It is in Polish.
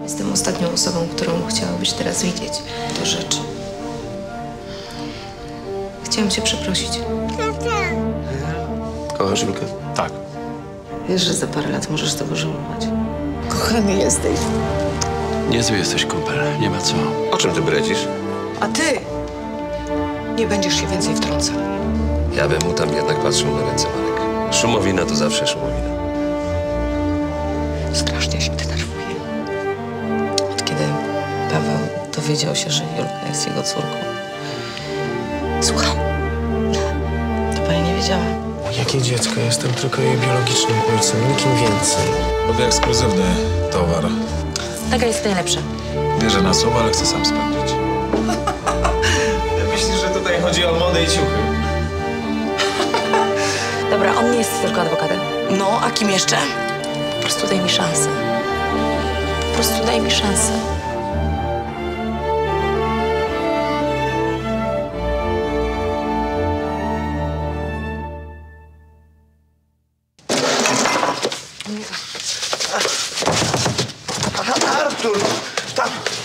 Jestem ostatnią osobą, którą chciałabyś teraz widzieć. Do rzeczy. Chciałam cię przeprosić. Kochasz Julkę? Tak. Wiesz, że za parę lat możesz tego żałować. Kochany jesteś. Niezły jesteś, kumpel. Nie ma co. O czym ty bredzisz? A ty nie będziesz się więcej wtrącał. Ja bym mu tam jednak patrzył na ręce, Marek. Szumowina to zawsze szumowina. Strasznie się denerwuje. Od kiedy Paweł dowiedział się, że Julka jest jego córką. Słucham. To pani nie wiedziała. Jakie dziecko? Jestem tylko jej biologicznym ojcem, nikim więcej. Lubię ekskluzywny towar. Taka jest najlepsza. Wierzę na słowo, ale chcę sam sprawdzić. Myślisz, że tutaj chodzi o modę i ciuchy? Dobra, on nie jest tylko adwokatem. No, a kim jeszcze? Po prostu daj mi szansę. Po prostu daj mi szansę. Artur! Tam!